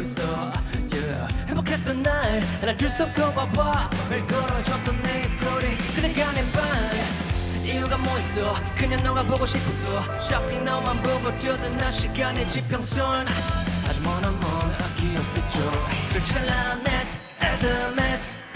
있어 yeah. 행복했던 날 하나 둘 서 꼽아봐 매일 걸어줬던 내 거리 그대가는 밤 이유가 뭐 있어 그냥 너가 보고 싶었어 어차피 너만 보고 뛰어든 나 시간의 지평선 아주 먼 기억했죠 그 찬란한 에드메스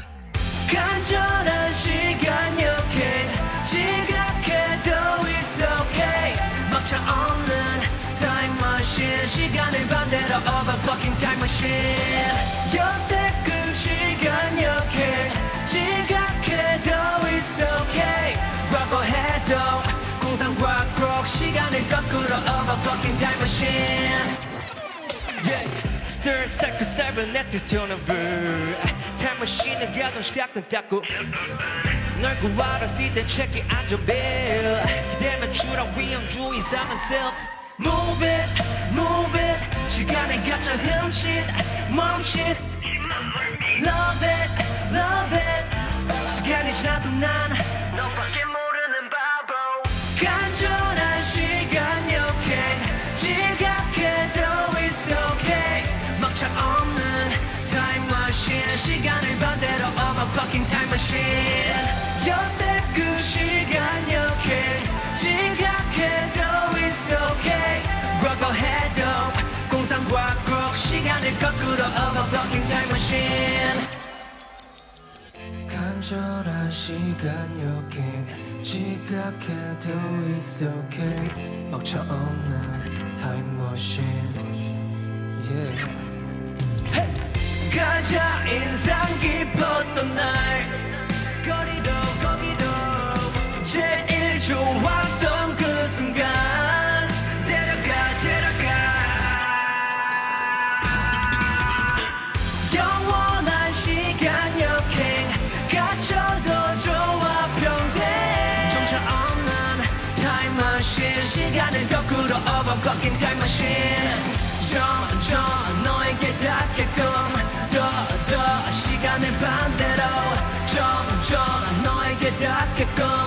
간절한 시간역행 지각해도 it's okay 막차 없는 타임머신 시간을 반대로 overclocking time machine 역대급 시간역행 지각해도 it's okay 과거해도 공상과학 시간을 거꾸로 overclocking time machine yeah. Thur cycle cybernetics turnover Time machine은 가동 시각등 닦고 널 구하러 땐 체크 안전벨 기대면 추락 위험주의 삼은 self Move it 시간에 갇혀 흠칫 멈칫 Love it 시간이 지나도 난 너밖에 모르는 바보 간절한 시간역행 지각해도 it's okay 막차 없는 타임머신 시간을 반대로 overclocking time machine 역대급 시간역행 지각해도 it's okay 과거해도 공상과학 시간을 거꾸로 overclocking time machine 간절한 시간역행 지각해도 it's okay 막차 없는 타임머신 yeah. 가자 인상 깊었던 날 거리도 거기도 제일 좋았던 그 순간 데려가 영원한 시간역행 갇혀도 좋아 평생 정처 없는 타임머신 시간을 거꾸로 overclocking time machine 점점 너에게 닿게끔 더 시간을 반대로 점점 너에게 닿게끔